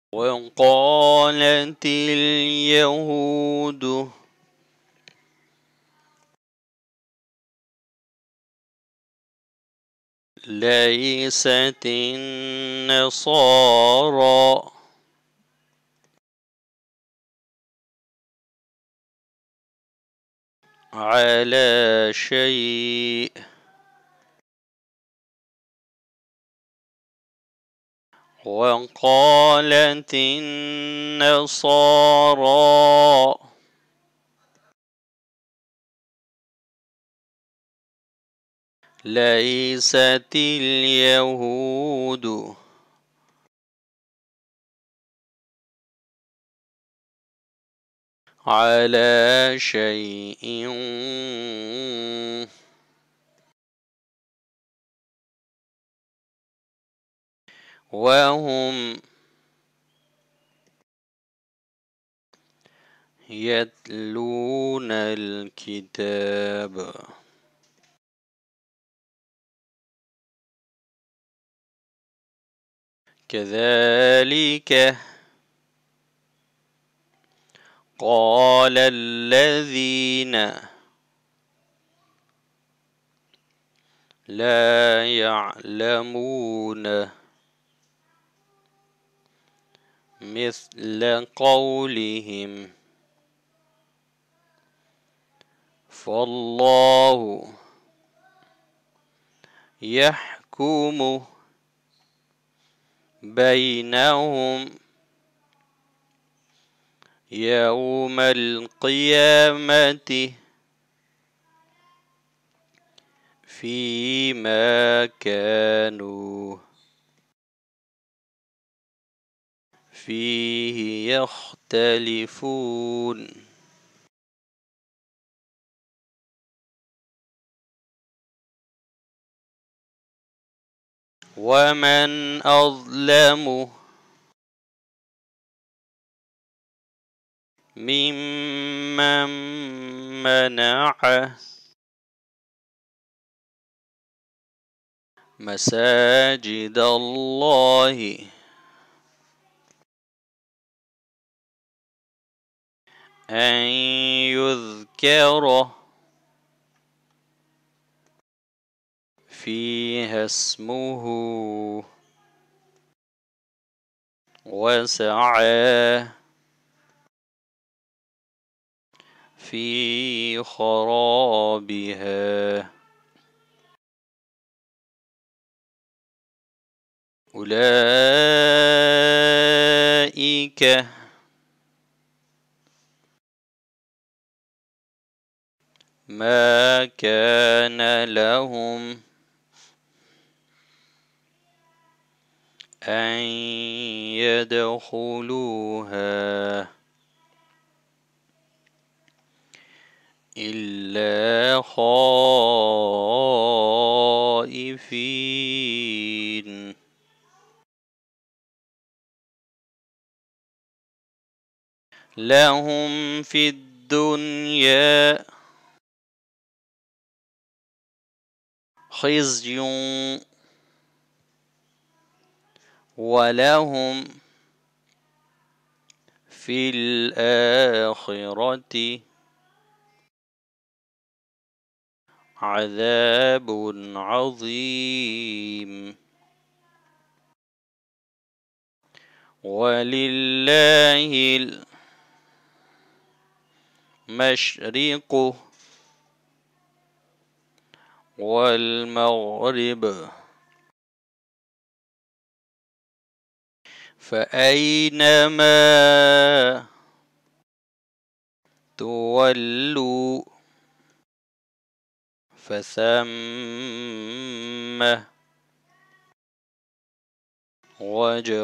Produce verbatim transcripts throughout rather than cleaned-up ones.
وقالت اليهود ليست النصارى على شيء وقالت النصارى ليست اليهود على شيء وهم يتلون الكتاب كذلك قال الذين لا يعلمون مثل قولهم فالله يحكم بينهم يوم القيامة فيما كانوا فيه يختلفون ومن أظلم ممن منع مساجد الله أن يذكر فيها اسمه وسعى في خرابها أولئك ما كان لهم أن يدخلوها إلا خائفين لهم في الدنيا خزي ولهم في الآخرة عذاب عظيم ولله المشرق والمغرب فأينما تولوا فثم وجه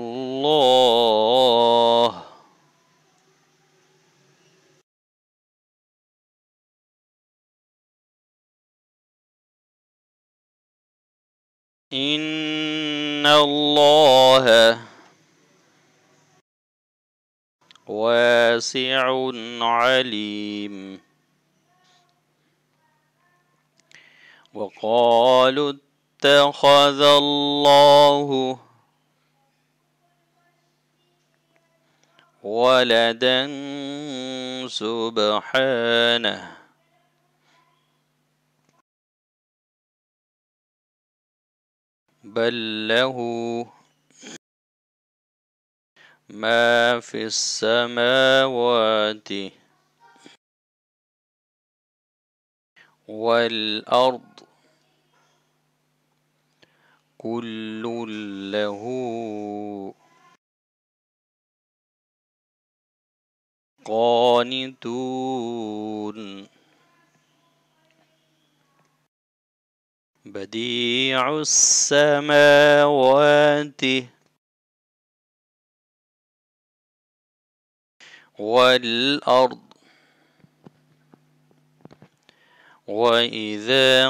الله إن الله واسع عليم وقالوا اتخذ الله ولدا سبحانه بل له ما في السماوات والأرض كل له قانتون بديع السماوات والأرض وإذا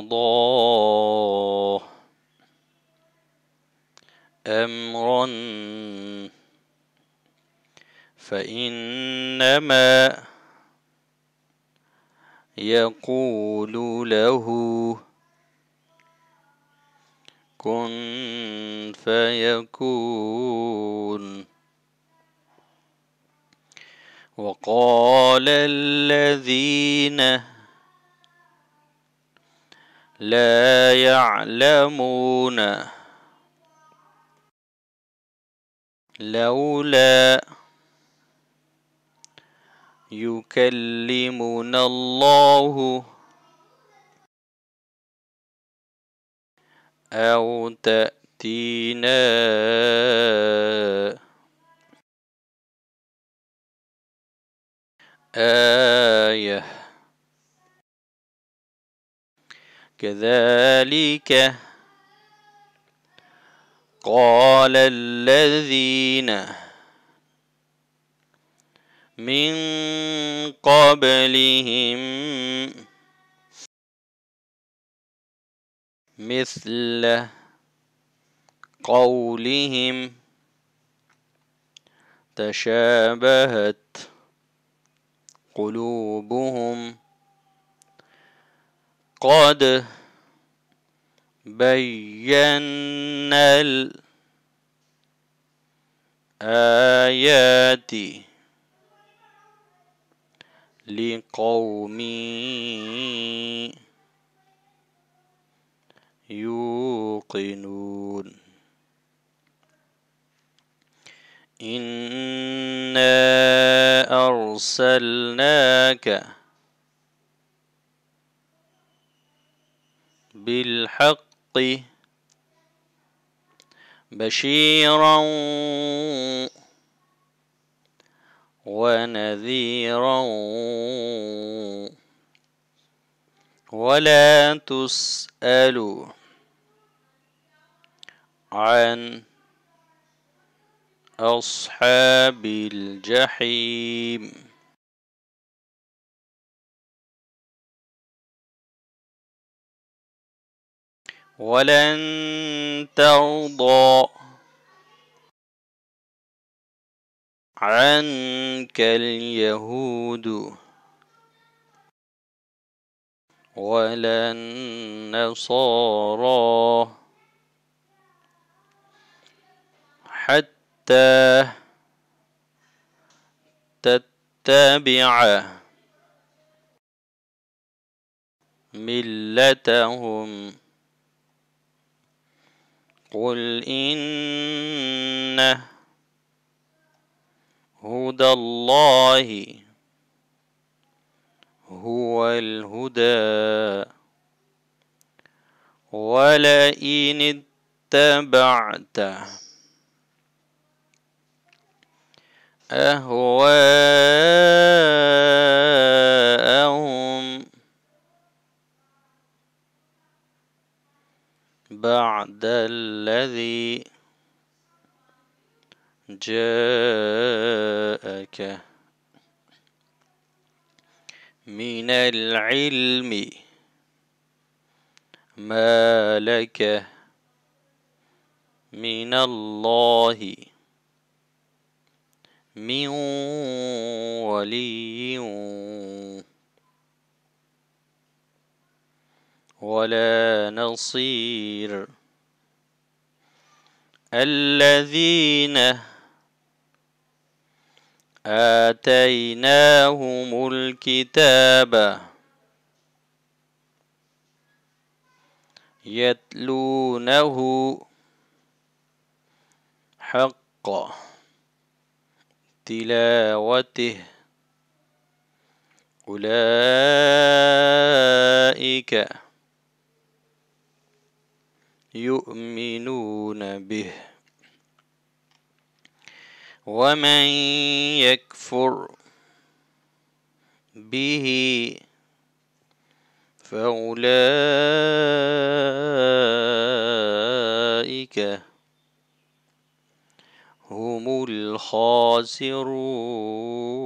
قضى أمرا فإنما يقول له كن فيكون. وقال الذين لا يعلمون لولا يكلمنا الله أو تأتينا آية كذلك قال الذين من قبلهم مثل قولهم تشابهت قلوبهم قد بينا الآيات لقوم يوقنون. إنا أرسلناك بالحق بشيرا ونذيرا ولا تسأل عن أصحاب الجحيم. ولن ترضى عنك اليهود ولا النصارى حتى تتبع ملتهم قل إن هدى الله هو الهدى ولئن اتبعت أهواءهم بعد الذي جاءك من العلم ما لك من الله من ولي ولا نصير. الذين آتيناهم الكتاب يتلونه حق تلاوته أولئك يؤمنون به ومن يكفر به فأولئك هم الخاسرون.